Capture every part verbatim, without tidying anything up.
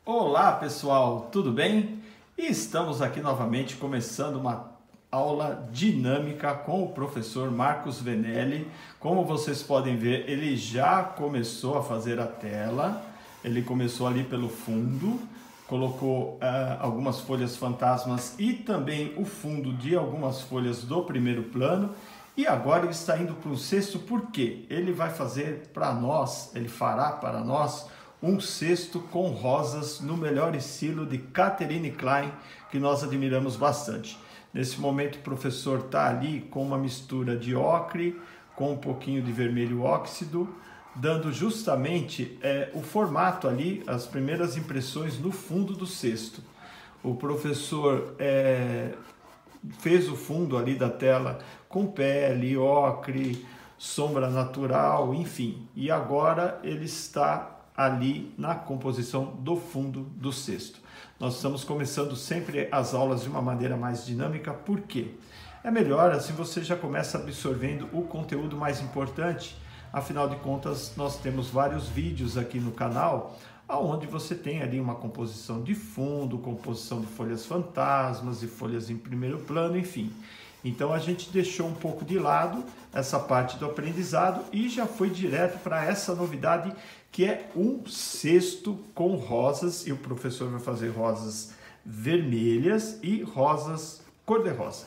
Olá pessoal, tudo bem? E estamos aqui novamente começando uma aula dinâmica com o professor Marcos Venelli. Como vocês podem ver, ele já começou a fazer a tela, ele começou ali pelo fundo, colocou uh, algumas folhas fantasmas e também o fundo de algumas folhas do primeiro plano. E agora ele está indo para o cesto porque ele vai fazer para nós, ele fará para nós um cesto com rosas no melhor estilo de Catherine Klein, que nós admiramos bastante. Nesse momento o professor está ali com uma mistura de ocre, com um pouquinho de vermelho óxido, dando justamente é, o formato ali, as primeiras impressões no fundo do cesto. O professor é, fez o fundo ali da tela com pele, ocre, sombra natural, enfim. E agora ele está ali na composição do fundo do cesto. Nós estamos começando sempre as aulas de uma maneira mais dinâmica, por quê? É melhor, assim você já começa absorvendo o conteúdo mais importante. Afinal de contas, nós temos vários vídeos aqui no canal, onde você tem ali uma composição de fundo, composição de folhas fantasmas e folhas em primeiro plano, enfim. Então a gente deixou um pouco de lado essa parte do aprendizado e já foi direto para essa novidade, que é um cesto com rosas, e o professor vai fazer rosas vermelhas e rosas cor-de-rosa.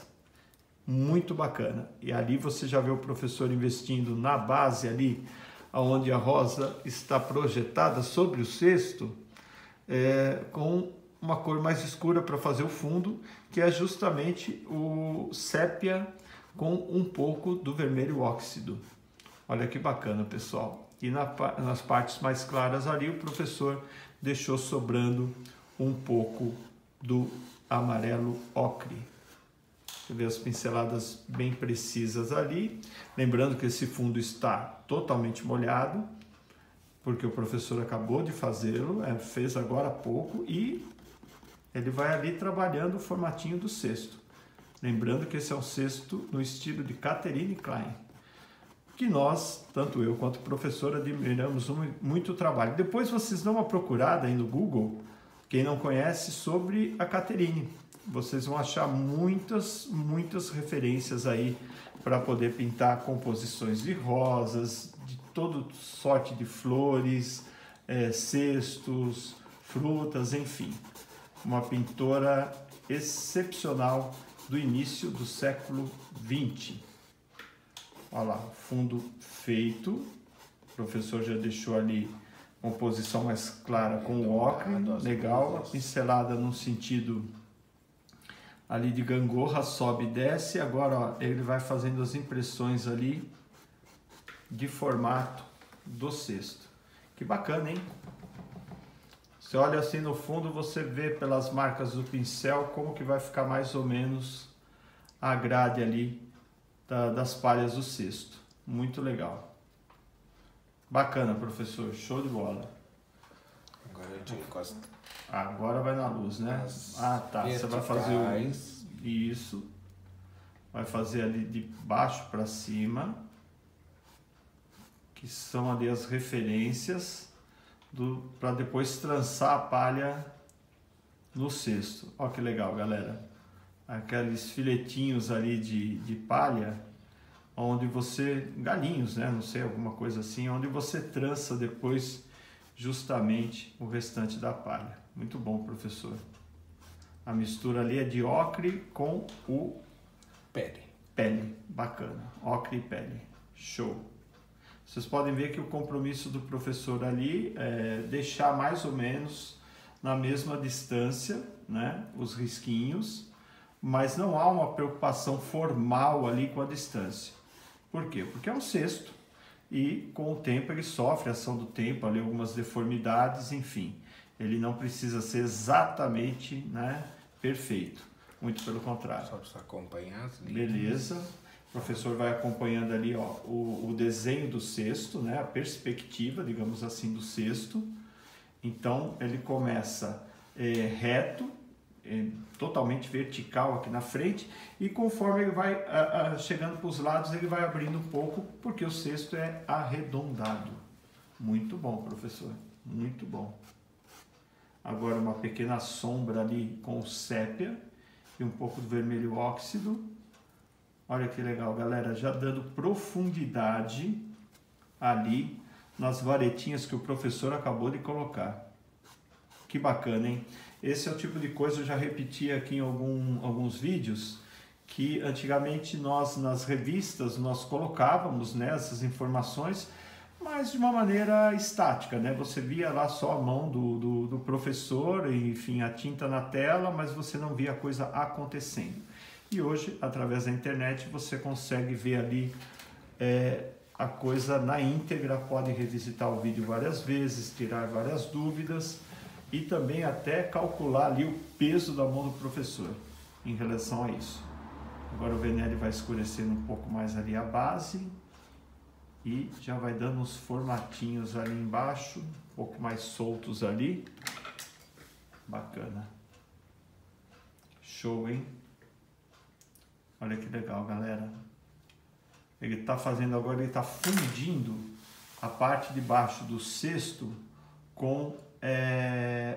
Muito bacana. E ali você já vê o professor investindo na base ali, onde a rosa está projetada sobre o cesto, é, com uma cor mais escura para fazer o fundo, que é justamente o sépia com um pouco do vermelho óxido. Olha que bacana, pessoal. E na, nas partes mais claras ali, o professor deixou sobrando um pouco do amarelo ocre. Você vê as pinceladas bem precisas ali. Lembrando que esse fundo está totalmente molhado, porque o professor acabou de fazê-lo, é, fez agora há pouco, e ele vai ali trabalhando o formatinho do cesto. Lembrando que esse é um cesto no estilo de Catherine Klein, que nós, tanto eu quanto o professor, admiramos muito o trabalho. Depois vocês dão uma procurada aí no Google, quem não conhece, sobre a Catherine. Vocês vão achar muitas, muitas referências aí para poder pintar composições de rosas, de toda sorte de flores, é, cestos, frutas, enfim. Uma pintora excepcional do início do século vinte. Olha lá, fundo feito. O professor já deixou ali uma posição mais clara com o ocre, legal. A pincelada no sentido ali de gangorra, sobe e desce. Agora ó, ele vai fazendo as impressões ali de formato do cesto. Que bacana, hein? Você olha assim no fundo, você vê pelas marcas do pincel como que vai ficar mais ou menos a grade ali da, das palhas do cesto. Muito legal. Bacana, professor. Show de bola. Agora a gente encosta. Agora vai na luz, né? Ah, tá. Você vai fazer o... isso. Vai fazer ali de baixo para cima, que são ali as referências para depois trançar a palha no cesto. Olha que legal, galera. Aqueles filetinhos ali de, de palha, onde você, galinhos, né? Não sei, alguma coisa assim, onde você trança depois justamente o restante da palha. Muito bom, professor. A mistura ali é de ocre com o Pele. Pele. Bacana. Ocre e pele. Show. Vocês podem ver que o compromisso do professor ali é deixar mais ou menos na mesma distância, né, os risquinhos, mas não há uma preocupação formal ali com a distância. Por quê? Porque é um cesto e com o tempo ele sofre a ação do tempo, ali algumas deformidades, enfim. Ele não precisa ser exatamente, né, perfeito, muito pelo contrário. Só para acompanhar as linhas. Beleza. O professor vai acompanhando ali ó, o, o desenho do cesto, né, a perspectiva, digamos assim, do cesto. Então ele começa é, reto, é, totalmente vertical aqui na frente, e conforme ele vai a, a, chegando para os lados, ele vai abrindo um pouco, porque o cesto é arredondado. Muito bom, professor, muito bom. Agora uma pequena sombra ali com o sépia e um pouco do vermelho óxido. Olha que legal, galera, já dando profundidade ali nas varetinhas que o professor acabou de colocar. Que bacana, hein? Esse é o tipo de coisa que eu já repeti aqui em algum, alguns vídeos, que antigamente nós nas revistas nós colocávamos, né, essas informações, mas de uma maneira estática, né? Você via lá só a mão do, do, do professor, enfim, a tinta na tela, mas você não via a coisa acontecendo. E hoje, através da internet, você consegue ver ali é, a coisa na íntegra, pode revisitar o vídeo várias vezes, tirar várias dúvidas e também até calcular ali o peso da mão do professor em relação a isso. Agora o Venelli vai escurecendo um pouco mais ali a base e já vai dando uns formatinhos ali embaixo, um pouco mais soltos ali. Bacana. Show, hein? Olha que legal, galera. Ele está fazendo agora, ele está fundindo a parte de baixo do cesto com é,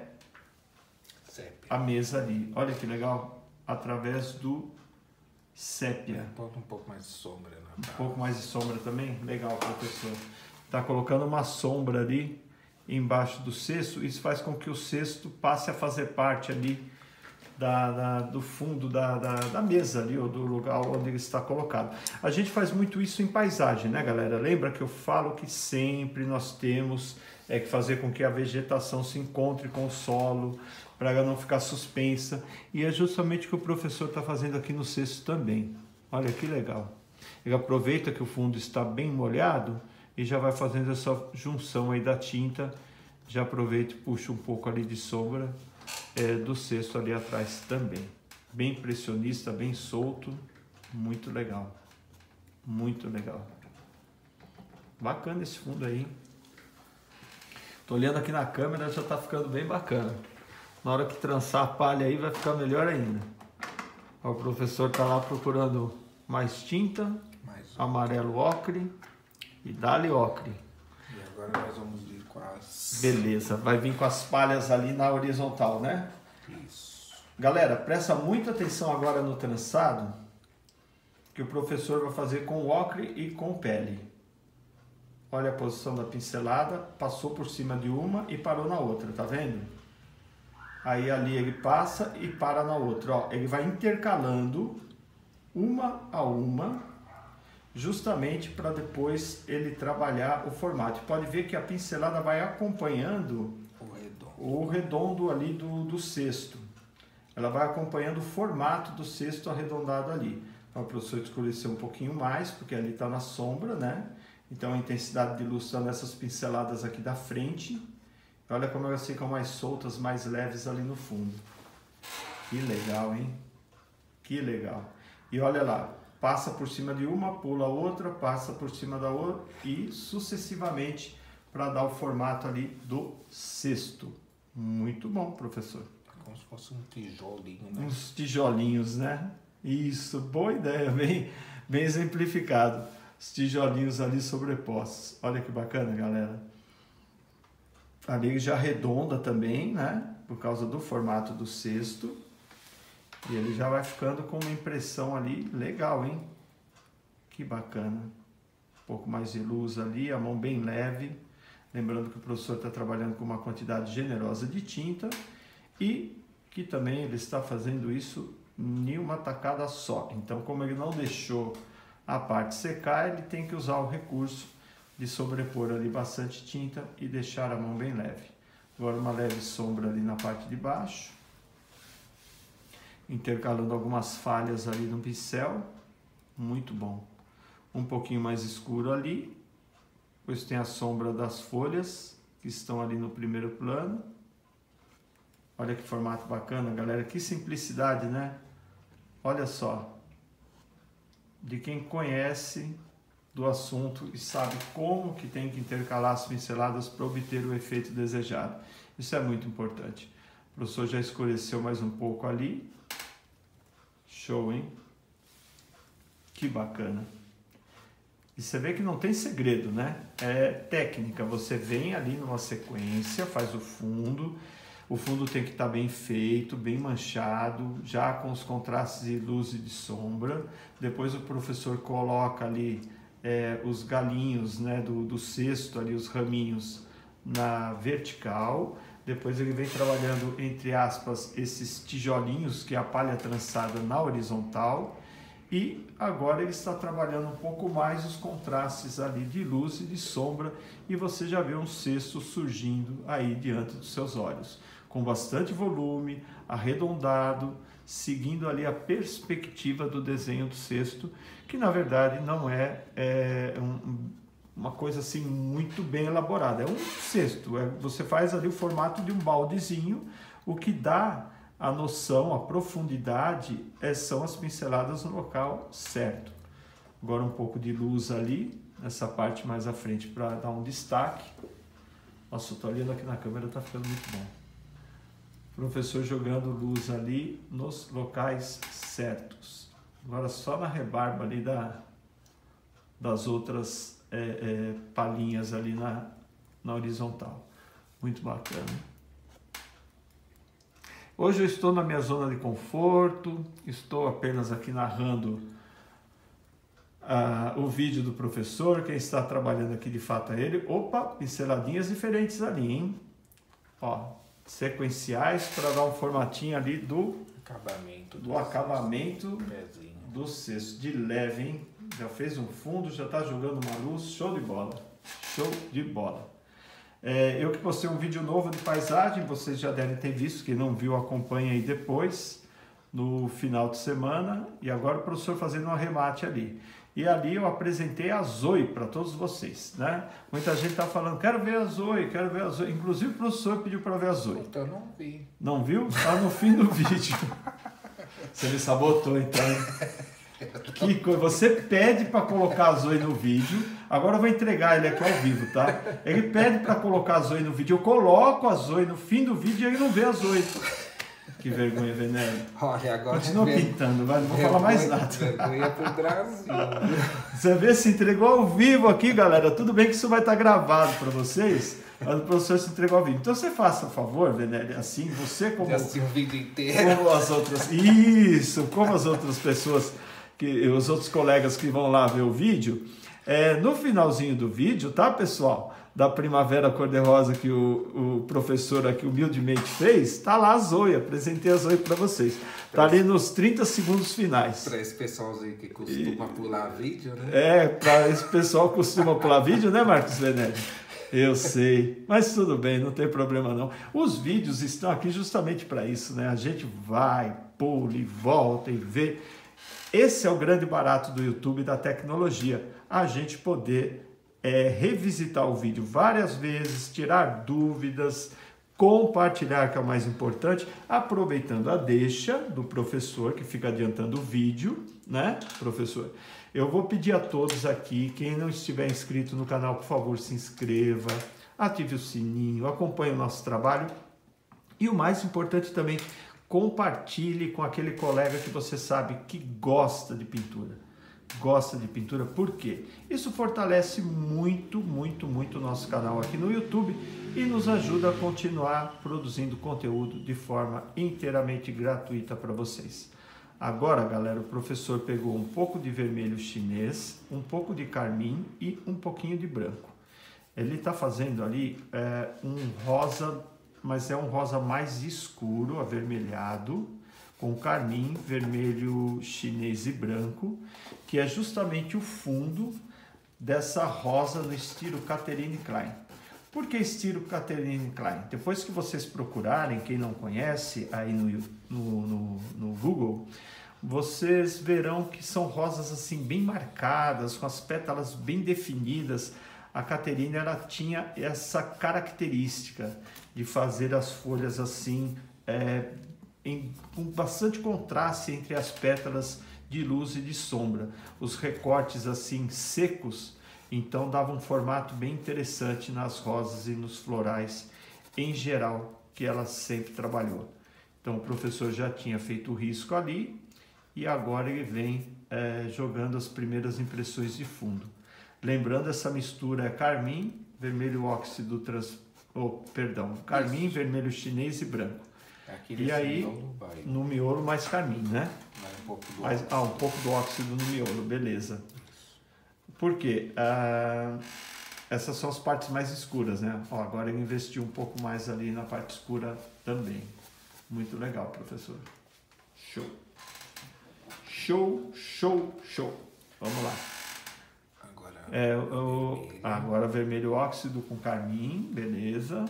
a mesa ali. Olha que legal, através do sépia. Um pouco mais de sombra. Né? Um pouco mais de sombra também? Legal, professor. Está colocando uma sombra ali embaixo do cesto. Isso faz com que o cesto passe a fazer parte ali Da, da, do fundo da, da, da mesa ali, ou do lugar onde ele está colocado. A gente faz muito isso em paisagem, né, galera? Lembra que eu falo que sempre nós temos é, que fazer com que a vegetação se encontre com o solo, para ela não ficar suspensa, e é justamente o que o professor está fazendo aqui no cesto também. Olha que legal. Ele aproveita que o fundo está bem molhado e já vai fazendo essa junção aí da tinta, já aproveita e puxa um pouco ali de sombra É, do cesto ali atrás também. Bem impressionista, bem solto, muito legal, muito legal. Bacana esse fundo aí, hein? Tô olhando aqui na câmera, já tá ficando bem bacana. Na hora que trançar a palha aí vai ficar melhor ainda. O professor tá lá procurando mais tinta, mais amarelo ocre e dá-lhe ocre. E agora nós vamos ir com as... Beleza, vai vir com as palhas ali na horizontal, né? Isso. Galera, presta muita atenção agora no trançado, que o professor vai fazer com ocre e com pele. Olha a posição da pincelada, passou por cima de uma e parou na outra, tá vendo? Aí ali ele passa e para na outra, ó. Ele vai intercalando uma a uma, justamente para depois ele trabalhar o formato. Pode ver que a pincelada vai acompanhando o redondo, o redondo ali do, do cesto. Ela vai acompanhando o formato do cesto arredondado ali. Então, o professor escureceu um pouquinho mais, porque ali está na sombra, né? Então a intensidade de luz está nessas pinceladas aqui da frente. Olha como elas ficam mais soltas, mais leves ali no fundo. Que legal, hein? Que legal. E olha lá, passa por cima de uma, pula a outra, passa por cima da outra e sucessivamente para dar o formato ali do cesto. Muito bom, professor. É como se fosse um tijolinho, né? Uns tijolinhos, né? Isso, boa ideia, bem, bem exemplificado. Os tijolinhos ali sobrepostos. Olha que bacana, galera. Ali ele já arredonda também, né? Por causa do formato do cesto. E ele já vai ficando com uma impressão ali legal, hein? Que bacana. Um pouco mais de luz ali, a mão bem leve. Lembrando que o professor está trabalhando com uma quantidade generosa de tinta e que também ele está fazendo isso em uma tacada só. Então, como ele não deixou a parte secar, ele tem que usar o recurso de sobrepor ali bastante tinta e deixar a mão bem leve. Agora uma leve sombra ali na parte de baixo, intercalando algumas falhas ali no pincel, muito bom. Um pouquinho mais escuro ali, depois tem a sombra das folhas que estão ali no primeiro plano. Olha que formato bacana, galera, que simplicidade, né? Olha só, de quem conhece do assunto e sabe como que tem que intercalar as pinceladas para obter o efeito desejado. Isso é muito importante. O professor já escureceu mais um pouco ali. Show, hein? Que bacana. E você vê que não tem segredo, né? É técnica. Você vem ali numa sequência, faz o fundo, O fundo tem que estar bem feito, bem manchado, já com os contrastes de luz e de sombra. Depois o professor coloca ali é, os galinhos, né, do, do cesto, ali, os raminhos na vertical. Depois ele vem trabalhando, entre aspas, esses tijolinhos, que é a palha trançada, na horizontal. E agora ele está trabalhando um pouco mais os contrastes ali de luz e de sombra. E você já vê um cesto surgindo aí diante dos seus olhos, com bastante volume, arredondado, seguindo ali a perspectiva do desenho do cesto, que na verdade não é, é um, uma coisa assim muito bem elaborada. É um cesto, é, você faz ali o formato de um baldezinho, o que dá a noção, a profundidade, é, são as pinceladas no local certo. Agora um pouco de luz ali, nessa parte mais à frente, para dar um destaque. Nossa, eu tô olhando aqui na câmera, tá ficando muito bom. Professor jogando luz ali nos locais certos. Agora só na rebarba ali da, das outras é, é, palhinhas ali na, na horizontal. Muito bacana. Hoje eu estou na minha zona de conforto, estou apenas aqui narrando uh, o vídeo do professor. Quem está trabalhando aqui de fato é ele. Opa, pinceladinhas diferentes ali, hein? Ó, sequenciais para dar um formatinho ali do acabamento do, do acabamento pezinho. Do cesto. De leve, hein? Já fez um fundo, já está jogando uma luz, show de bola, show de bola. É, eu que postei um vídeo novo de paisagem, vocês já devem ter visto, quem não viu acompanha aí depois, no final de semana, e agora o professor fazendo um arremate ali. E ali eu apresentei a Zoe para todos vocês, né? Muita gente está falando, quero ver a Zoe, quero ver a Zoe. Inclusive o professor pediu para ver a Zoe. Então eu não vi. Não viu? Está no fim do vídeo. Você me sabotou então. Que coisa. Você pede para colocar a Zoe no vídeo. Agora eu vou entregar ele aqui ao vivo, tá? Ele pede para colocar a Zoe no vídeo. Eu coloco a Zoe no fim do vídeo e ele não vê a Zoe. Que vergonha, Venélio. Olha, agora continua ver... pintando, vai, não vou falar mais nada. Vergonha pro Brasil. Você vê, se entregou ao vivo aqui, galera. Tudo bem que isso vai estar gravado para vocês, mas o professor se entregou ao vivo. Então você faça, por favor, Venélio, assim, você como... Já assistiu o vídeo inteiro. Como as outras... Isso, como as outras pessoas, que, os outros colegas que vão lá ver o vídeo, é, no finalzinho do vídeo, tá, pessoal? Da primavera cor-de-rosa que o, o professor aqui humildemente fez, tá lá a Zoe, apresentei a Zoe para vocês. Tá ali nos trinta segundos finais. Para esse pessoalzinho que costuma e... pular vídeo, né? É, para esse pessoal que costuma pular vídeo, né, Marcos Venélio? Eu sei, mas tudo bem, não tem problema não. Os vídeos estão aqui justamente para isso, né? A gente vai, pula e volta e vê. Esse é o grande barato do YouTube e da tecnologia, a gente poder é, revisitar o vídeo várias vezes, tirar dúvidas, compartilhar, que é o mais importante, aproveitando a deixa do professor, que fica adiantando o vídeo, né, professor? Eu vou pedir a todos aqui, quem não estiver inscrito no canal, por favor, se inscreva, ative o sininho, acompanhe o nosso trabalho e o mais importante também, compartilhe com aquele colega que você sabe que gosta de pintura. Gosta de pintura, por quê? Isso fortalece muito, muito, muito o nosso canal aqui no YouTube e nos ajuda a continuar produzindo conteúdo de forma inteiramente gratuita para vocês. Agora, galera, o professor pegou um pouco de vermelho chinês, um pouco de carmim e um pouquinho de branco. Ele está fazendo ali é, um rosa, mas é um rosa mais escuro, avermelhado, com carmim, vermelho chinês e branco, que é justamente o fundo dessa rosa no estilo Catherine Klein. Por que estilo Catherine Klein? Depois que vocês procurarem, quem não conhece, aí no, no, no, no Google, vocês verão que são rosas assim bem marcadas, com as pétalas bem definidas. A Catherine, ela tinha essa característica de fazer as folhas assim, é, em, com bastante contraste entre as pétalas de luz e de sombra. Os recortes assim secos, então davam um formato bem interessante nas rosas e nos florais em geral, que ela sempre trabalhou. Então o professor já tinha feito o risco ali e agora ele vem é, jogando as primeiras impressões de fundo. Lembrando, essa mistura é carmim, vermelho óxido trans, oh, perdão, carmim, Isso. vermelho chinês e branco. Aqui e aí, miolo vai. no miolo mais carmim, né? Mais um pouco do mais, óxido. Ah, um pouco do óxido no miolo, beleza. Por quê? Ah, essas são as partes mais escuras, né? Ó, agora eu investi um pouco mais ali na parte escura também. Muito legal, professor. Show. Show, show, show. Vamos lá. Agora, é, o, vermelho. Agora vermelho óxido com carmim, beleza.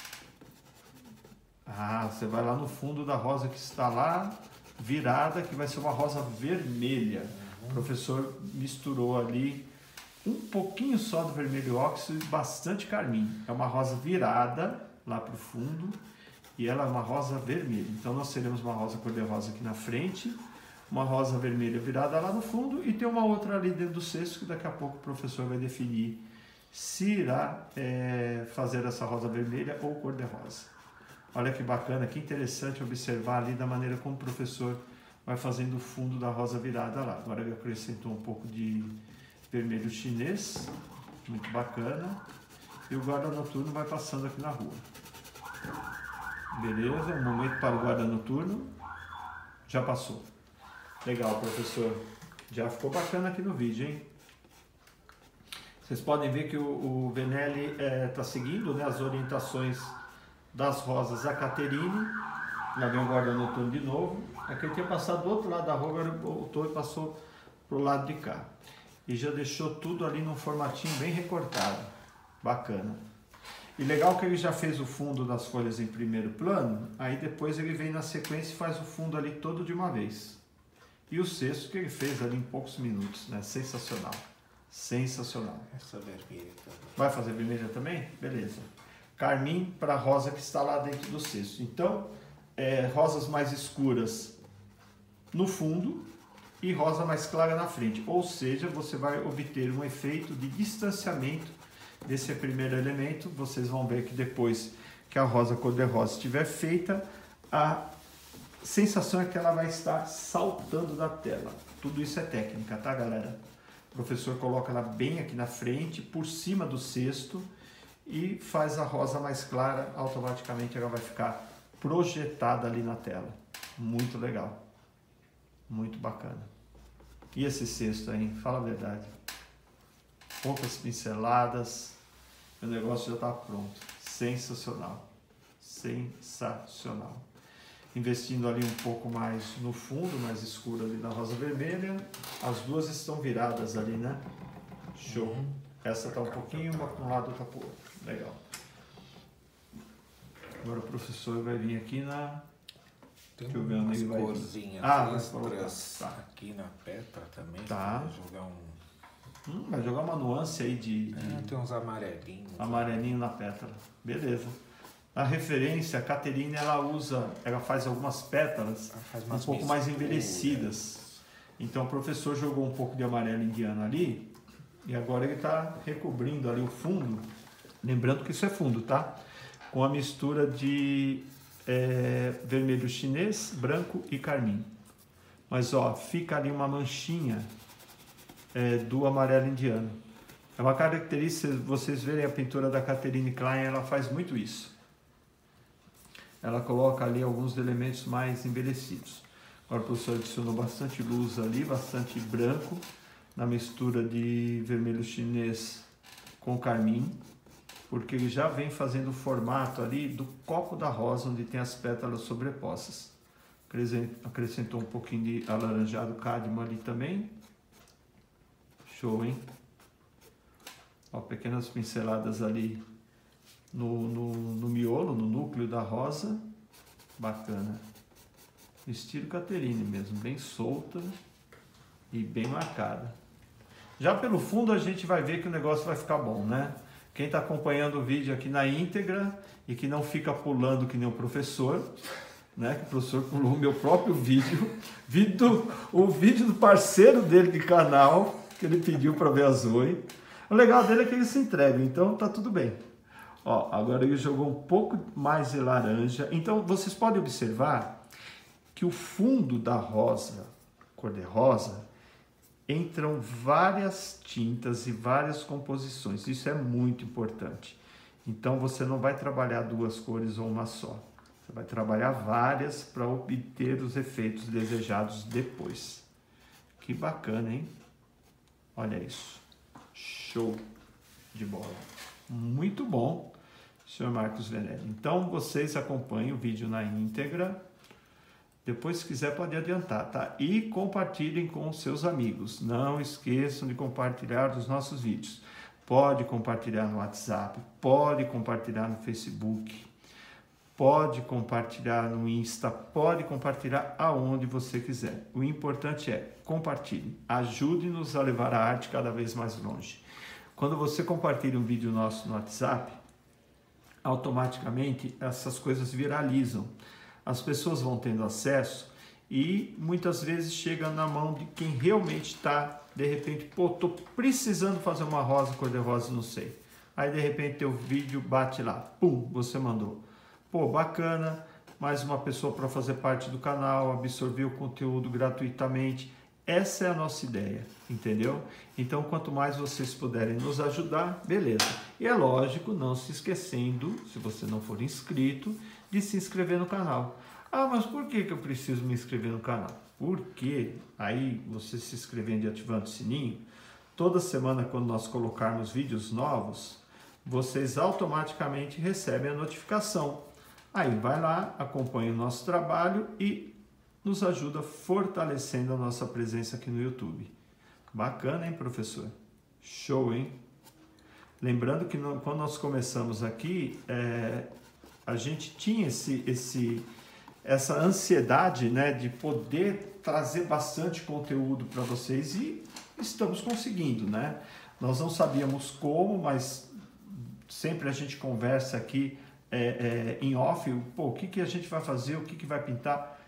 Ah, você vai lá no fundo da rosa que está lá, virada, que vai ser uma rosa vermelha. Uhum. O professor misturou ali um pouquinho só do vermelho óxido e bastante carmim. É uma rosa virada lá para o fundo e ela é uma rosa vermelha. Então nós teremos uma rosa cor-de-rosa aqui na frente, uma rosa vermelha virada lá no fundo e tem uma outra ali dentro do cesto que daqui a pouco o professor vai definir se irá é, fazer essa rosa vermelha ou cor-de-rosa. Olha que bacana, que interessante observar ali da maneira como o professor vai fazendo o fundo da rosa virada lá. Agora ele acrescentou um pouco de vermelho chinês, muito bacana. E o guarda noturno vai passando aqui na rua. Beleza, um momento para o guarda noturno. Já passou. Legal, professor. Já ficou bacana aqui no vídeo, hein? Vocês podem ver que o, o Venelli está é, seguindo, né, as orientações das rosas a Caterine. Lá vem o guarda noturno de novo. Aqui ele tinha passado do outro lado da rua, agora voltou e passou para o lado de cá. E já deixou tudo ali num formatinho bem recortado. Bacana. E legal que ele já fez o fundo das folhas em primeiro plano, aí depois ele vem na sequência e faz o fundo ali todo de uma vez. E o cesto que ele fez ali em poucos minutos, né? Sensacional. Sensacional. Essa vermelha também. Vai fazer vermelha também? Beleza. Carmim para rosa que está lá dentro do cesto. Então, é, rosas mais escuras no fundo e rosa mais clara na frente. Ou seja, você vai obter um efeito de distanciamento desse primeiro elemento. Vocês vão ver que depois que a rosa cor-de-rosa estiver feita, a sensação é que ela vai estar saltando da tela. Tudo isso é técnica, tá, galera? O professor coloca ela bem aqui na frente, por cima do cesto, e faz a rosa mais clara, automaticamente ela vai ficar projetada ali na tela. Muito legal. Muito bacana. E esse cesto aí, fala a verdade. Poucas pinceladas, o negócio já está pronto. Sensacional. Sensacional. Investindo ali um pouco mais no fundo, mais escuro ali na rosa vermelha. As duas estão viradas ali, né? Show. Uhum. Essa está um pouquinho, uma para um lado, outra para o outro. Legal. Agora o professor vai vir aqui na... Tem Deixa eu ver onde ele vai corzinhas ah, extras tá. aqui na pétala também. Tá. Vai jogar um... Hum, vai jogar uma nuance aí de... de... É, tem uns amarelinhos. Amarelinho na pétala. Beleza. A referência, a Caterine, ela usa, ela faz algumas pétalas faz um pouco mais envelhecidas. Então o professor jogou um pouco de amarelo indiano ali e agora ele está recobrindo ali o fundo. Lembrando que isso é fundo, tá? Com a mistura de é, vermelho chinês, branco e carmim. Mas ó, fica ali uma manchinha é, do amarelo indiano. É uma característica, vocês verem a pintura da Catherine Klein, ela faz muito isso. Ela coloca ali alguns elementos mais envelhecidos. Agora o professor adicionou bastante luz ali, bastante branco, na mistura de vermelho chinês com carmim, porque ele já vem fazendo o formato ali do copo da rosa, onde tem as pétalas sobrepostas. Acrescentou um pouquinho de alaranjado cádmio ali também. Show, hein? Ó, pequenas pinceladas ali no, no, no miolo, no núcleo da rosa. Bacana. Estilo Catherine mesmo, bem solta e bem marcada. Já pelo fundo a gente vai ver que o negócio vai ficar bom, né? Quem está acompanhando o vídeo aqui na íntegra e que não fica pulando que nem o professor, né? Que o professor pulou o meu próprio vídeo, vídeo o vídeo do parceiro dele de canal, que ele pediu para ver a Zoe. O legal dele é que ele se entrega, então tá tudo bem. Ó, agora ele jogou um pouco mais de laranja. Então vocês podem observar que o fundo da rosa, cor-de-rosa, entram várias tintas e várias composições. Isso é muito importante. Então você não vai trabalhar duas cores ou uma só. Você vai trabalhar várias para obter os efeitos desejados depois. Que bacana, hein? Olha isso. Show de bola. Muito bom, senhor Marcos Venelli. Então vocês acompanhem o vídeo na íntegra. Depois, se quiser, pode adiantar, tá? E compartilhem com os seus amigos. Não esqueçam de compartilhar os nossos vídeos. Pode compartilhar no WhatsApp, pode compartilhar no Facebook, pode compartilhar no Insta, pode compartilhar aonde você quiser. O importante é compartilhe. Ajude-nos a levar a arte cada vez mais longe. Quando você compartilha um vídeo nosso no WhatsApp, automaticamente essas coisas viralizam. As pessoas vão tendo acesso e muitas vezes chega na mão de quem realmente está, de repente, pô, tô precisando fazer uma rosa cor-de-rosa, não sei. Aí de repente teu vídeo bate lá, pum, você mandou. Pô, bacana, mais uma pessoa para fazer parte do canal, absorver o conteúdo gratuitamente. Essa é a nossa ideia, entendeu? Então, quanto mais vocês puderem nos ajudar, beleza. E é lógico, não se esquecendo, se você não for inscrito, de se inscrever no canal. Ah, mas por que que eu preciso me inscrever no canal? Porque aí você se inscrevendo e ativando o sininho, toda semana quando nós colocarmos vídeos novos, vocês automaticamente recebem a notificação. Aí vai lá, acompanha o nosso trabalho e nos ajuda fortalecendo a nossa presença aqui no YouTube. Bacana, hein, professor? Show, hein? Lembrando que no, quando nós começamos aqui, é, a gente tinha esse, esse, essa ansiedade, né, de poder trazer bastante conteúdo para vocês e estamos conseguindo, né? Nós não sabíamos como, mas sempre a gente conversa aqui é, é, em off, pô, o que, que a gente vai fazer, o que, que vai pintar.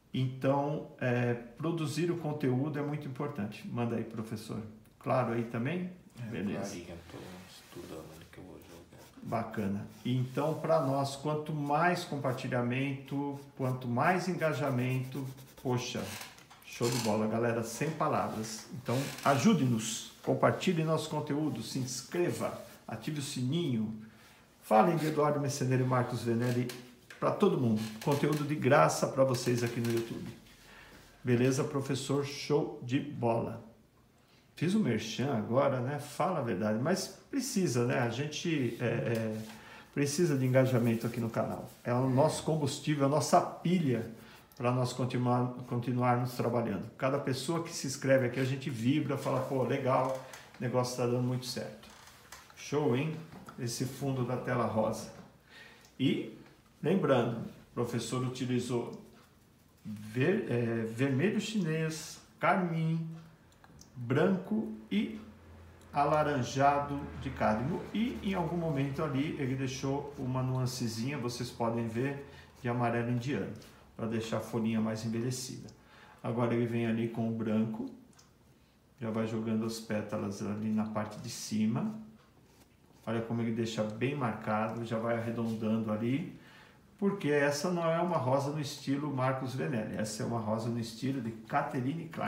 Então, é, produzir o conteúdo é muito importante. Manda aí, professor. Claro aí também? É, beleza. Clarinha, tô estudando ali que eu vou jogar. Bacana. Então, para nós, quanto mais compartilhamento, quanto mais engajamento, poxa, show de bola, galera, sem palavras. Então, ajude-nos, compartilhe nosso conteúdo, se inscreva, ative o sininho. Falem de Eduardo Messeneiro e Marcos Venelli para todo mundo. Conteúdo de graça para vocês aqui no YouTube. Beleza, professor? Show de bola. Fiz o merchan agora, né? Fala a verdade, mas precisa, né? A gente é, é, precisa de engajamento aqui no canal. É o nosso combustível, a nossa pilha para nós continuar, continuarmos trabalhando. Cada pessoa que se inscreve aqui, a gente vibra, fala, pô, legal, o negócio está dando muito certo. Show, hein? Esse fundo da tela rosa. E, lembrando, o professor utilizou ver, é, vermelho chinês, carmim, branco e alaranjado de cádmio. E, em algum momento ali, ele deixou uma nuancezinha, vocês podem ver, de amarelo indiano, para deixar a folhinha mais envelhecida. Agora ele vem ali com o branco, já vai jogando as pétalas ali na parte de cima. Olha como ele deixa bem marcado, já vai arredondando ali, porque essa não é uma rosa no estilo Marcos Venelli, essa é uma rosa no estilo de Catherine Klein.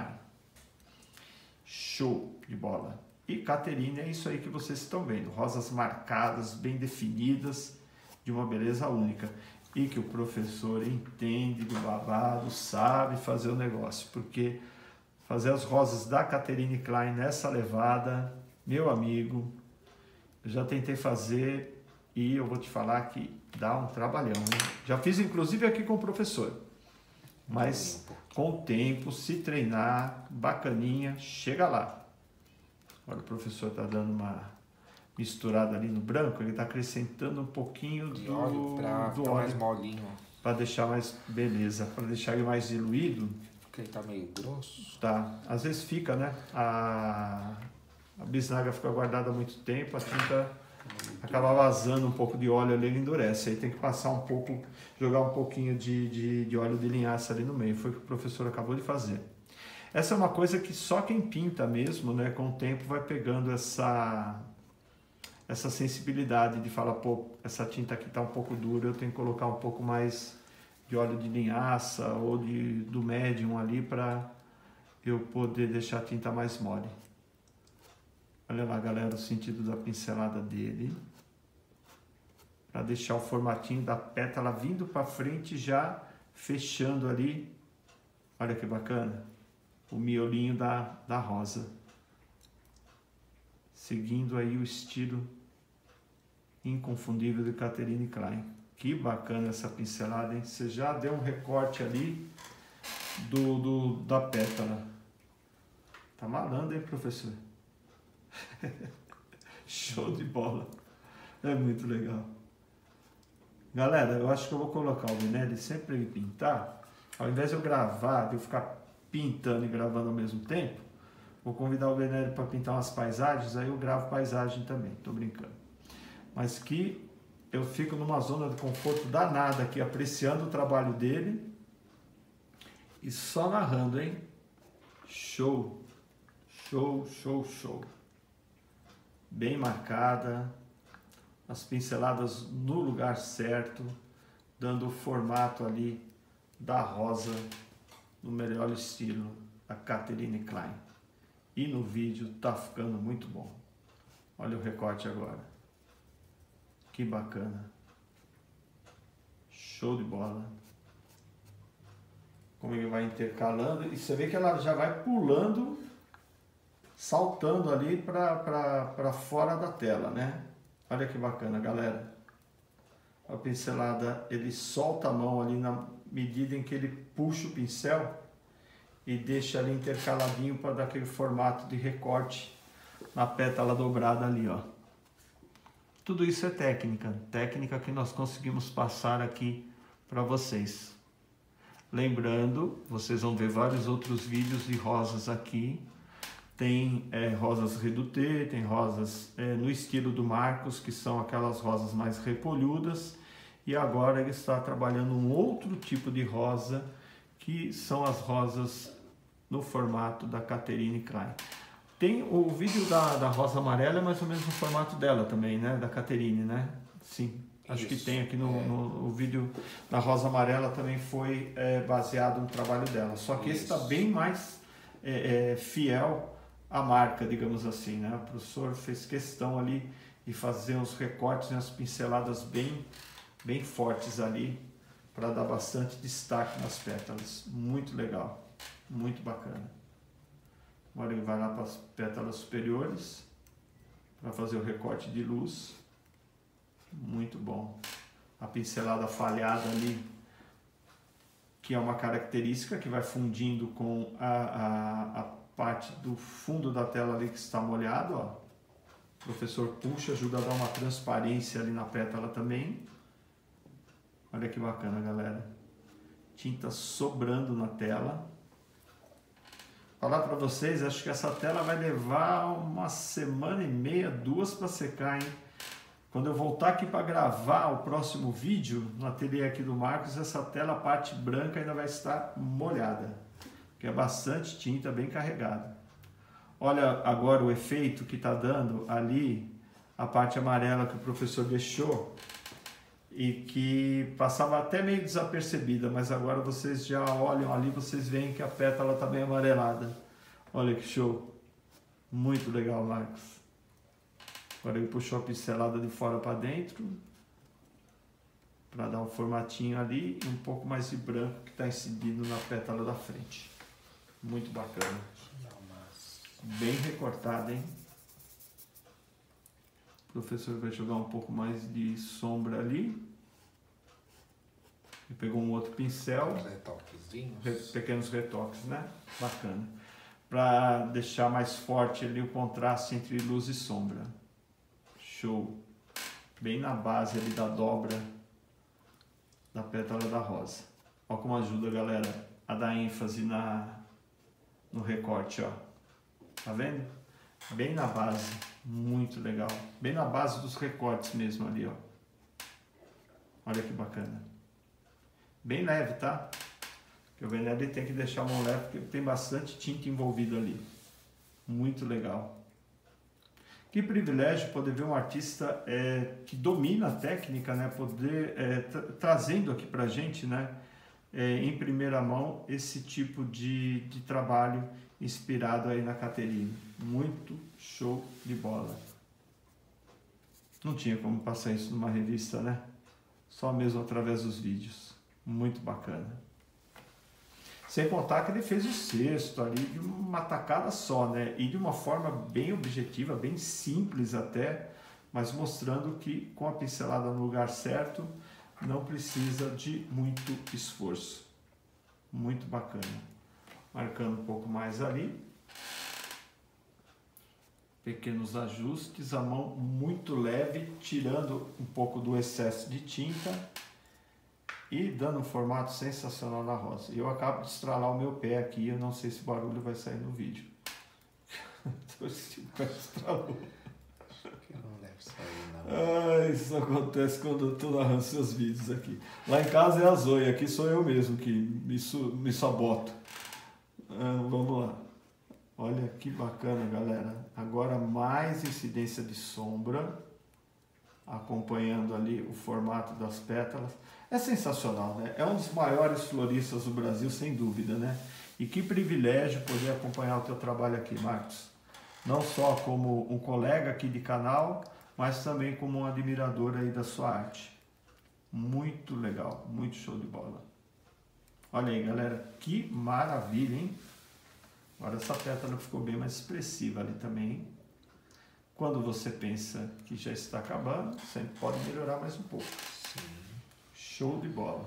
Show de bola! E Catherine é isso aí que vocês estão vendo, rosas marcadas, bem definidas, de uma beleza única. E que o professor entende do babado, sabe fazer o negócio, porque fazer as rosas da Catherine Klein nessa levada, meu amigo, eu já tentei fazer e eu vou te falar que dá um trabalhão, hein? Já fiz inclusive aqui com o professor, mas com o tempo, se treinar, bacaninha, chega lá. Agora o professor está dando uma misturada ali no branco, ele está acrescentando um pouquinho De do óleo para do ficar óleo mais molinho. para deixar mais beleza, para deixar ele mais diluído. Porque ele tá meio grosso. Tá, às vezes fica, né? A, a bisnaga fica guardada há muito tempo, a tinta acaba vazando um pouco de óleo ali, ele endurece. Aí tem que passar um pouco, jogar um pouquinho de, de, de óleo de linhaça ali no meio. Foi o que o professor acabou de fazer. Essa é uma coisa que só quem pinta mesmo, né? Com o tempo vai pegando essa, essa sensibilidade de falar, pô, essa tinta aqui tá um pouco dura, eu tenho que colocar um pouco mais de óleo de linhaça ou de, do médium ali para eu poder deixar a tinta mais mole. Olha lá, galera, o sentido da pincelada dele. para deixar o formatinho da pétala vindo para frente, já fechando ali. Olha que bacana, o miolinho da, da rosa, seguindo aí o estilo inconfundível de Catherine Klein. Que bacana essa pincelada, hein? Você já deu um recorte ali do, do, da pétala. Tá malandro, hein, professor? Show de bola. É muito legal. Galera, eu acho que eu vou colocar o Venelli sempre ele pintar. Ao invés de eu gravar, de eu ficar pintando e gravando ao mesmo tempo, vou convidar o Venelli para pintar umas paisagens, aí eu gravo paisagem também. Tô brincando. Mas que eu fico numa zona de conforto danada aqui, apreciando o trabalho dele e só narrando, hein? Show, show, show, show. Bem marcada, as pinceladas no lugar certo, dando o formato ali da rosa no melhor estilo da Catherine Klein. E no vídeo tá ficando muito bom. Olha o recorte agora. Que bacana. Show de bola. Como ele vai intercalando. E você vê que ela já vai pulando, saltando ali para fora da tela, né? Olha que bacana, galera. A pincelada, ele solta a mão ali na medida em que ele puxa o pincel e deixa ali intercaladinho para dar aquele formato de recorte na pétala dobrada ali, ó. Tudo isso é técnica, técnica que nós conseguimos passar aqui para vocês. Lembrando, vocês vão ver vários outros vídeos de rosas aqui. Tem é, rosas redoutées, tem rosas é, no estilo do Marcos, que são aquelas rosas mais repolhudas. E agora ele está trabalhando um outro tipo de rosa, que são as rosas no formato da Catherine Klein. Tem o vídeo da, da rosa amarela, é mais ou menos no formato dela também, né? Da Catherine, né? Sim, acho Isso. que tem aqui no, é. no, no vídeo da rosa amarela também foi é, baseado no trabalho dela. Só que Isso. esse está bem mais é, é, fiel à marca, digamos assim, né? O professor fez questão ali de fazer uns recortes e umas pinceladas bem, bem fortes ali para dar bastante destaque nas pétalas. Muito legal, muito bacana. Agora ele vai lá para as pétalas superiores para fazer o recorte de luz. Muito bom. A pincelada falhada ali, que é uma característica que vai fundindo com a, a, a parte do fundo da tela ali que está molhado, ó. O professor puxa, ajuda a dar uma transparência ali na pétala também. Olha que bacana, galera. Tinta sobrando na tela. Falar para vocês, acho que essa tela vai levar uma semana e meia, duas para secar, hein? Quando eu voltar aqui para gravar o próximo vídeo no ateliê aqui do Marcos, essa tela, a parte branca ainda vai estar molhada, porque é bastante tinta, bem carregada. Olha agora o efeito que está dando ali, a parte amarela que o professor deixou e que passava até meio desapercebida, mas agora vocês já olham ali, vocês veem que a pétala está bem amarelada. Olha que show! Muito legal, Marcos. Agora ele puxou a pincelada de fora para dentro, para dar um formatinho ali e um pouco mais de branco que está incidindo na pétala da frente. Muito bacana. Bem recortada, hein? O professor vai jogar um pouco mais de sombra ali. Ele pegou um outro pincel. Retoquezinhos. Pequenos retoques, né? Bacana. Para deixar mais forte ali o contraste entre luz e sombra. Show. Bem na base ali da dobra da pétala da rosa. Olha como ajuda, galera, a dar ênfase na, no recorte, ó. Tá vendo? Bem na base. Muito legal. Bem na base dos recortes mesmo ali, ó. Olha que bacana. Bem leve, tá? Porque o Venelli tem que deixar a mão leve porque tem bastante tinta envolvida ali. Muito legal. Que privilégio poder ver um artista é, que domina a técnica, né? Poder é, tra trazendo aqui pra gente, né? É, em primeira mão esse tipo de, de trabalho inspirado aí na Catherine. Muito show de bola. Não tinha como passar isso numa revista, né? Só mesmo através dos vídeos. Muito bacana. Sem contar que ele fez o cesto ali de uma tacada só, né? E de uma forma bem objetiva, bem simples até, mas mostrando que com a pincelada no lugar certo, não precisa de muito esforço. Muito bacana. Marcando um pouco mais ali. Pequenos ajustes, a mão muito leve, tirando um pouco do excesso de tinta e dando um formato sensacional na rosa. Eu acabo de estralar o meu pé aqui, eu não sei se o barulho vai sair no vídeo. Estralou. Acho que não deve sair, não. Ah, isso acontece quando eu estou narrando seus vídeos aqui. Lá em casa é a Zoe, aqui sou eu mesmo que me, me saboto. Ah, vamos lá. Olha que bacana, galera. Agora mais incidência de sombra, acompanhando ali o formato das pétalas. É sensacional, né? É um dos maiores floristas do Brasil, sem dúvida, né? E que privilégio poder acompanhar o teu trabalho aqui, Marcos. Não só como um colega aqui de canal, mas também como um admirador aí da sua arte. Muito legal, muito show de bola. Olha aí, galera, que maravilha, hein? Agora essa pétala ficou bem mais expressiva ali também. Quando você pensa que já está acabando, sempre pode melhorar mais um pouco. Sim. Show de bola.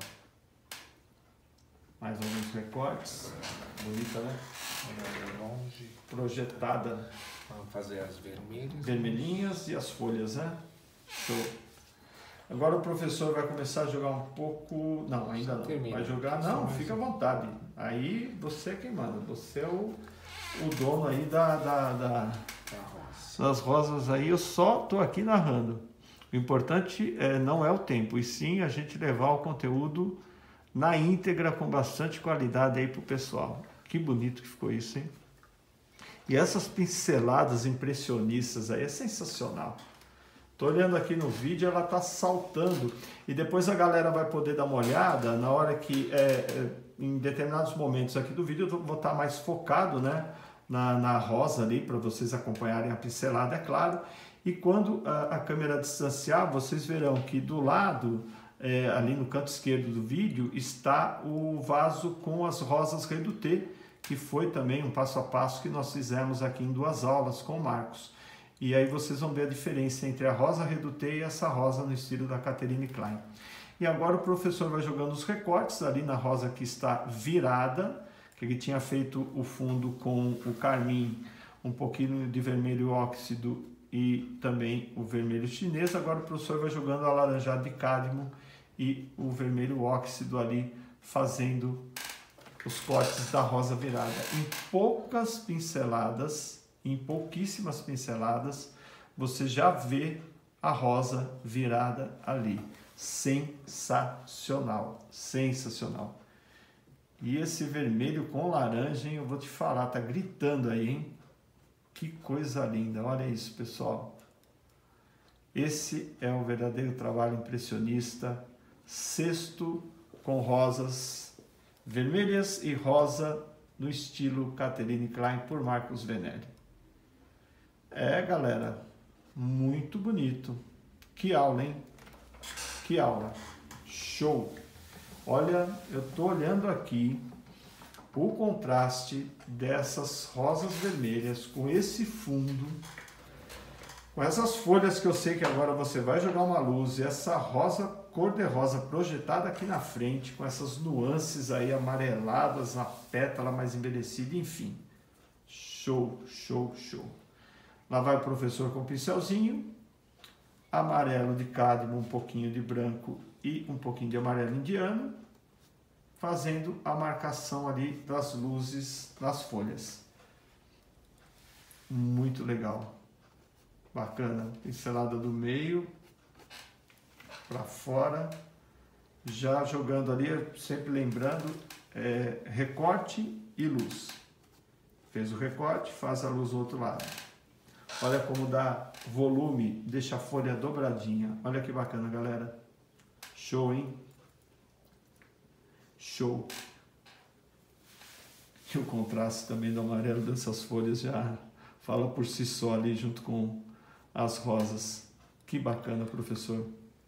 Mais alguns recortes. Bonita, né? Olha longe. Projetada. Vamos fazer as vermelhas. Vermelhinhas e as folhas, né? Show. Agora o professor vai começar a jogar um pouco... Não, ainda não. Termina. Vai jogar... Não, fica à vontade. Aí você é quem manda. Você é o, o dono aí da, da, da, rosa. das rosas aí. Eu só estou aqui narrando. O importante é, não é o tempo, e sim a gente levar o conteúdo na íntegra, com bastante qualidade aí para o pessoal. Que bonito que ficou isso, hein? E essas pinceladas impressionistas aí é sensacional. Tô olhando aqui no vídeo, ela tá saltando. E depois a galera vai poder dar uma olhada na hora que, é, é, em determinados momentos aqui do vídeo, eu vou estar mais focado, né, na, na rosa ali, para vocês acompanharem a pincelada, é claro. E quando a, a câmera distanciar, vocês verão que do lado, é, ali no canto esquerdo do vídeo, está o vaso com as rosas Reduté, que foi também um passo a passo que nós fizemos aqui em duas aulas com o Marcos. E aí vocês vão ver a diferença entre a rosa Reduté e essa rosa no estilo da Catherine Klein. E agora o professor vai jogando os recortes ali na rosa que está virada, que ele tinha feito o fundo com o carmim, um pouquinho de vermelho óxido e também o vermelho chinês. Agora o professor vai jogando a laranjada de cádmio e o vermelho óxido ali, fazendo os cortes da rosa virada. Em poucas pinceladas, em pouquíssimas pinceladas, você já vê a rosa virada ali. Sensacional, sensacional. E esse vermelho com laranja, hein, eu vou te falar, tá gritando aí, hein? Que coisa linda, olha isso, pessoal. Esse é um verdadeiro trabalho impressionista, cesto com rosas vermelhas e rosa no estilo Catherine Klein por Marcos Venelli. É, galera, muito bonito. Que aula, hein? Que aula. Show. Olha, eu tô olhando aqui o contraste dessas rosas vermelhas com esse fundo, com essas folhas que eu sei que agora você vai jogar uma luz, e essa rosa cor-de-rosa projetada aqui na frente, com essas nuances aí amareladas na pétala mais envelhecida, enfim. Show, show, show. Lá vai o professor com o pincelzinho, amarelo de cádmio, um pouquinho de branco e um pouquinho de amarelo indiano, fazendo a marcação ali das luzes nas folhas. Muito legal. Bacana. Pincelada do meio para fora, já jogando ali, sempre lembrando, é, recorte e luz. Fez o recorte, faz a luz do outro lado. Olha como dá volume, deixa a folha dobradinha. Olha que bacana, galera. Show, hein? Show. E o contraste também do amarelo dessas folhas já fala por si só ali junto com as rosas. Que bacana, professor.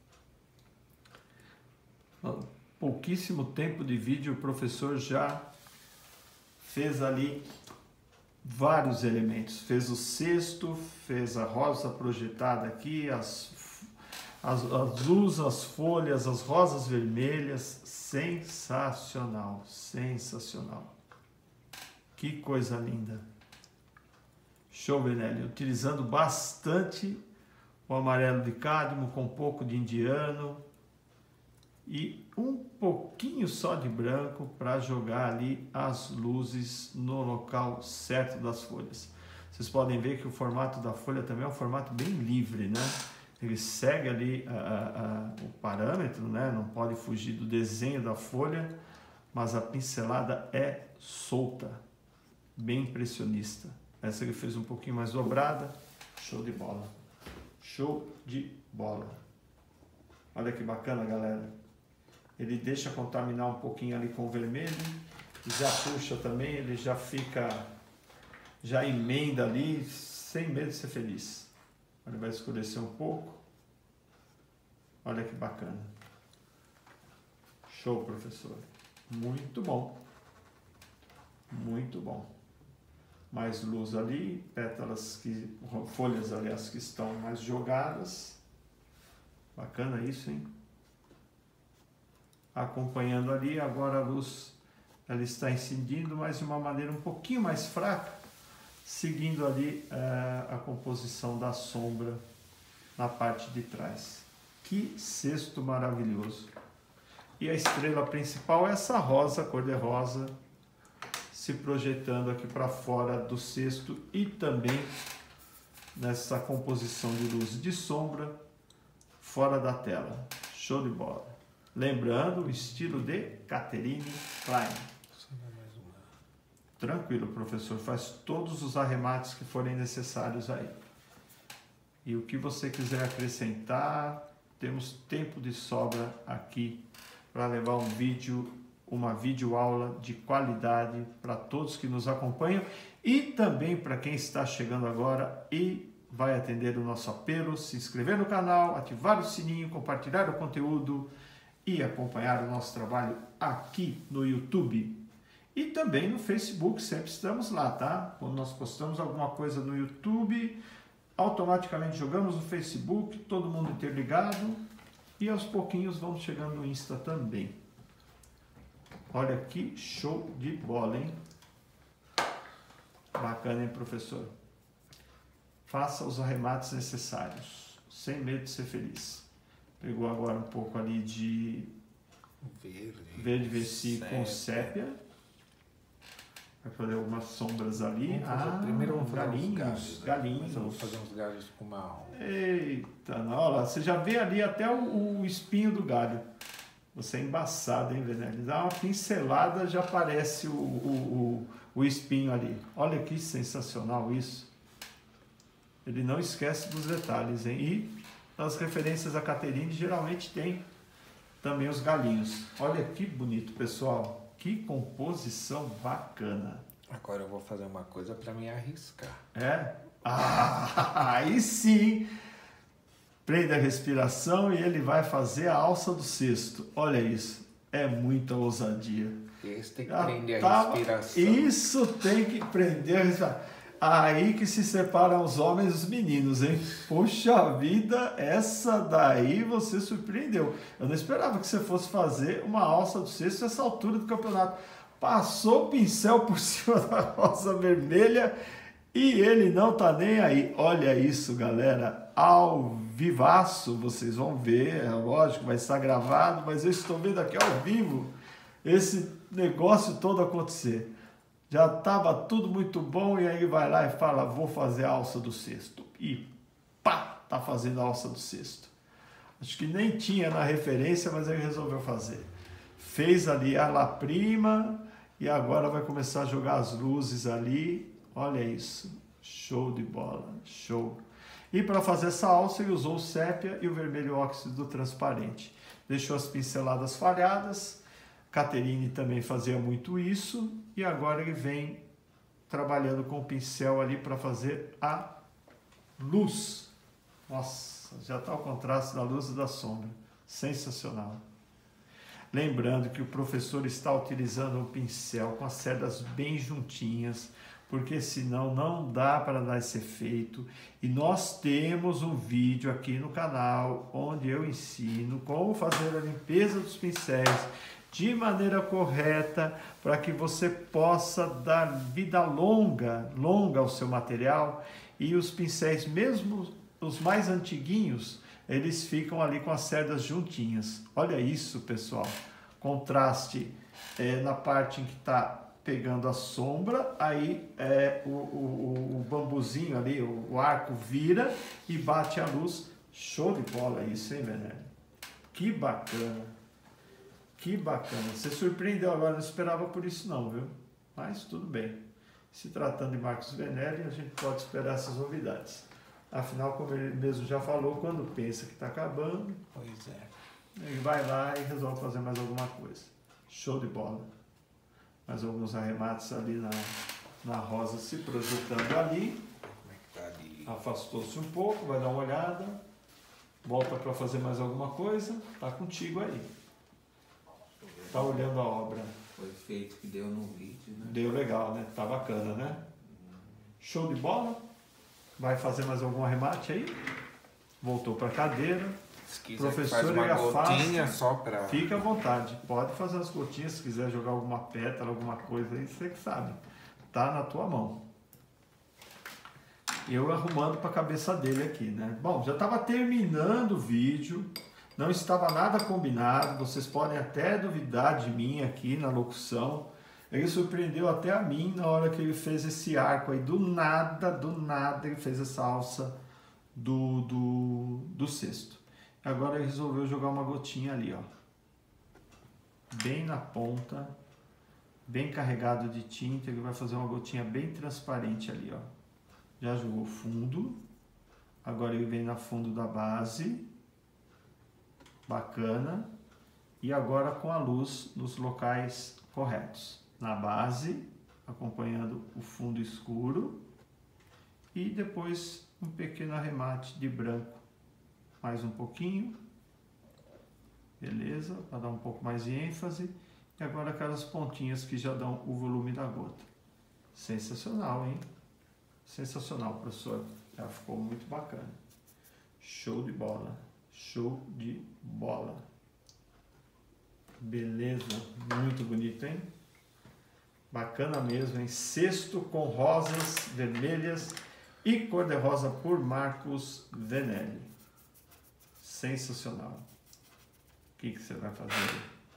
Pouquíssimo tempo de vídeo, o professor já fez ali vários elementos. Fez o cesto, fez a rosa projetada aqui, as, as, as luzes, as folhas, as rosas vermelhas. Sensacional, sensacional. Que coisa linda. Show, Venelli. Utilizando bastante o amarelo de cádmio com um pouco de indiano e um pouquinho só de branco para jogar ali as luzes no local certo das folhas. Vocês podem ver que o formato da folha também é um formato bem livre, né? Ele segue ali a, a, a, o parâmetro, né? Não pode fugir do desenho da folha, mas a pincelada é solta, bem impressionista. Essa ele fez um pouquinho mais dobrada, show de bola, show de bola. Olha que bacana, galera. Ele deixa contaminar um pouquinho ali com o vermelho, já puxa também, ele já fica, já emenda ali, sem medo de ser feliz. Ele vai escurecer um pouco. Olha que bacana. Show, professor. Muito bom. Muito bom. Mais luz ali, pétalas, que, folhas, aliás, que estão mais jogadas. Bacana isso, hein? Acompanhando ali, agora a luz ela está incidindo, mas de uma maneira um pouquinho mais fraca, seguindo ali uh, a composição da sombra na parte de trás. Que cesto maravilhoso! E a estrela principal é essa rosa, cor-de-rosa, se projetando aqui para fora do cesto e também nessa composição de luz e de sombra fora da tela. Show de bola! Lembrando o estilo de Catherine Klein. Tranquilo, professor, faz todos os arremates que forem necessários aí. E o que você quiser acrescentar, temos tempo de sobra aqui para levar um vídeo, uma videoaula de qualidade para todos que nos acompanham e também para quem está chegando agora e vai atender o nosso apelo, se inscrever no canal, ativar o sininho, compartilhar o conteúdo e acompanhar o nosso trabalho aqui no YouTube. E também no Facebook, sempre estamos lá, tá? Quando nós postamos alguma coisa no YouTube, automaticamente jogamos no Facebook, todo mundo interligado, e aos pouquinhos vamos chegando no Insta também. Olha que show de bola, hein? Bacana, hein, professor? Faça os arremates necessários, sem medo de ser feliz. Pegou agora um pouco ali de verde, verde versículo com sépia. Vai fazer algumas sombras ali. Vamos fazer, ah, primeiro vamos fazer galinhos, uns galhos. Né? galinhos. Vamos fazer uns galhos com marrom. Eita, não, olha lá, você já vê ali até o, o espinho do galho. Você é embaçado, hein, Venelli? Dá uma pincelada, já aparece o, o, o, o espinho ali. Olha que sensacional isso. Ele não esquece dos detalhes, hein? E nas referências da Catherine geralmente tem também os galinhos. Olha que bonito, pessoal. Que composição bacana. Agora eu vou fazer uma coisa para me arriscar. É? Ah, aí sim. Prende a respiração e ele vai fazer a alça do cesto. Olha isso. É muita ousadia. Esse tem que Já prender tava... a respiração. Isso tem que prender a respiração. Aí que se separam os homens e os meninos, hein? Puxa vida, essa daí você surpreendeu. Eu não esperava que você fosse fazer uma alça do cesto nessa altura do campeonato. Passou o pincel por cima da rosa vermelha e ele não tá nem aí. Olha isso, galera, ao vivaço, vocês vão ver, é lógico, vai estar gravado, mas eu estou vendo aqui ao vivo esse negócio todo acontecer. Já estava tudo muito bom e aí vai lá e fala, vou fazer a alça do cesto. E pá, tá fazendo a alça do cesto. Acho que nem tinha na referência, mas ele resolveu fazer. Fez ali a la prima e agora vai começar a jogar as luzes ali. Olha isso, show de bola, show. E para fazer essa alça ele usou o sépia e o vermelho óxido transparente. Deixou as pinceladas falhadas. Catherine também fazia muito isso e agora ele vem trabalhando com o pincel ali para fazer a luz. Nossa, Nossa, já está o contraste da luz e da sombra. Sensacional. Lembrando que o professor está utilizando um pincel com as cerdas bem juntinhas, porque senão não dá para dar esse efeito. E nós temos um vídeo aqui no canal onde eu ensino como fazer a limpeza dos pincéis de maneira correta para que você possa dar vida longa, longa ao seu material. E os pincéis, mesmo os mais antiguinhos, eles ficam ali com as cerdas juntinhas. Olha isso, pessoal. Contraste é, na parte em que está pegando a sombra, aí é, o, o, o bambuzinho ali, o, o arco vira e bate a luz. Show de bola isso, hein, Venélio? Que bacana. Que bacana. Você surpreendeu agora, não esperava por isso não, viu? Mas tudo bem. Se tratando de Marcos Venélio, a gente pode esperar essas novidades. Afinal, como ele mesmo já falou, quando pensa que está acabando, Pois é. ele vai lá e resolve fazer mais alguma coisa. Show de bola. Mais alguns arremates ali na, na rosa se projetando ali. Como é que tá ali? Afastou-se um pouco, vai dar uma olhada. Volta para fazer mais alguma coisa. Tá contigo aí. Tá olhando a obra. O efeito que deu no vídeo, né? Deu legal, né? Tá bacana, né? Show de bola. Vai fazer mais algum arremate aí? Voltou para a cadeira. Se quiser Professor, faz uma ele gotinha afasta. só para... Fica à vontade. Pode fazer as gotinhas, se quiser jogar alguma pétala, alguma coisa aí, você que sabe. Tá na tua mão. Eu arrumando para a cabeça dele aqui, né? Bom, já estava terminando o vídeo. Não estava nada combinado. Vocês podem até duvidar de mim aqui na locução. Ele surpreendeu até a mim na hora que ele fez esse arco aí. Do nada, do nada, ele fez essa alça do, do, do cesto. Agora ele resolveu jogar uma gotinha ali, ó. Bem na ponta. Bem carregado de tinta. Ele vai fazer uma gotinha bem transparente ali, ó. Já jogou fundo. Agora ele vem na fundo da base. Bacana. E agora com a luz nos locais corretos. Na base, acompanhando o fundo escuro. E depois um pequeno arremate de branco. Mais um pouquinho. Beleza? Para dar um pouco mais de ênfase. E agora aquelas pontinhas que já dão o volume da gota. Sensacional, hein? Sensacional, professor. Já ficou muito bacana. Show de bola. Show de bola. Beleza. Muito bonito, hein? Bacana mesmo, hein? Cesto com rosas vermelhas e cor-de-rosa por Marcos Venélio. Sensacional. O que, que você vai fazer?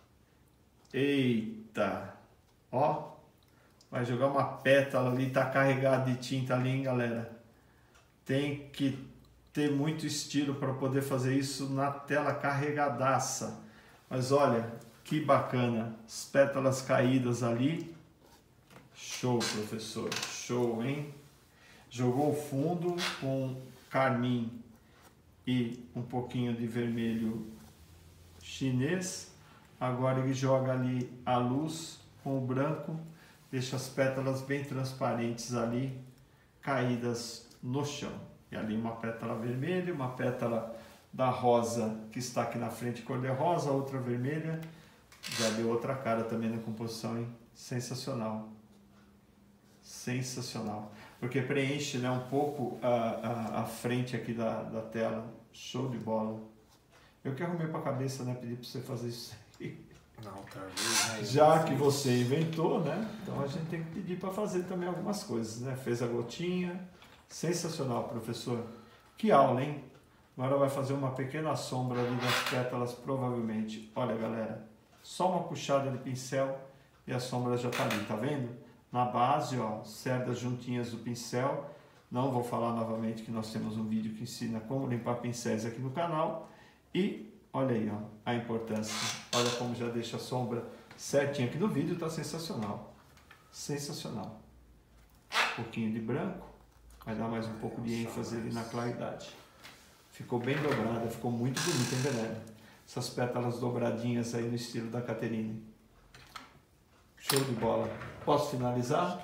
Eita! Ó! Vai jogar uma pétala ali, tá carregado de tinta ali, hein, galera? Tem que ter muito estilo para poder fazer isso na tela carregadaça. Mas olha, que bacana. As pétalas caídas ali. Show, professor. Show, hein? Jogou o fundo com carmim e um pouquinho de vermelho chinês. Agora ele joga ali a luz com o branco. Deixa as pétalas bem transparentes ali, caídas no chão. E ali uma pétala vermelha, uma pétala da rosa que está aqui na frente, cor de rosa, outra vermelha. Já deu outra cara também na composição, hein? Sensacional. Sensacional. Porque preenche, né, um pouco a, a, a frente aqui da, da tela. Show de bola. Eu que arrumei para a cabeça, né? Pedi para você fazer isso aí. Não, outra vez, né? Já que você inventou, né? Então a gente tem que pedir para fazer também algumas coisas, né? Fez a gotinha. Sensacional, professor. Que aula, hein? Agora vai fazer uma pequena sombra ali das pétalas, provavelmente. Olha, galera, só uma puxada de pincel e a sombra já tá ali, tá vendo? Na base, ó, cerdas juntinhas do pincel. Não vou falar novamente que nós temos um vídeo que ensina como limpar pincéis aqui no canal. E olha aí, ó, a importância. Olha como já deixa a sombra certinha aqui no vídeo, tá sensacional. Sensacional. Um pouquinho de branco. Vai dar mais um pouco de ênfase ali na claridade. Ficou bem dobrada, ficou muito bonito, hein, galera? Essas pétalas dobradinhas aí no estilo da Caterine. Show de bola. Posso finalizar?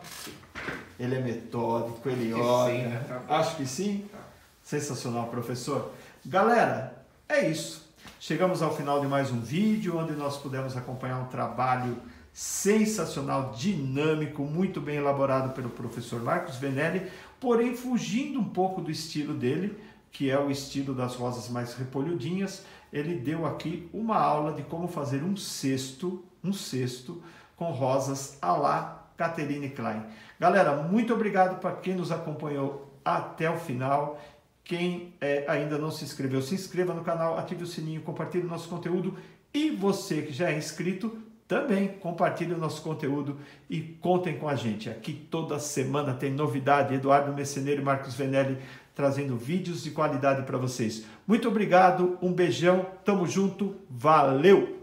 Ele é metódico, ele olha. Acho que sim. Sensacional, professor. Galera, é isso. Chegamos ao final de mais um vídeo, onde nós pudemos acompanhar um trabalho sensacional, dinâmico, muito bem elaborado pelo professor Marcos Venelli, porém fugindo um pouco do estilo dele, que é o estilo das rosas mais repolhudinhas. Ele deu aqui uma aula de como fazer um cesto, um cesto com rosas à la Catherine Klein. Galera, muito obrigado para quem nos acompanhou até o final. Quem é, ainda não se inscreveu, se inscreva no canal, ative o sininho, compartilhe o nosso conteúdo. E você que já é inscrito, também compartilhe o nosso conteúdo e contem com a gente. Aqui toda semana tem novidade. Eduardo Messeneiro e Marcos Venelli trazendo vídeos de qualidade para vocês. Muito obrigado, um beijão, tamo junto, valeu!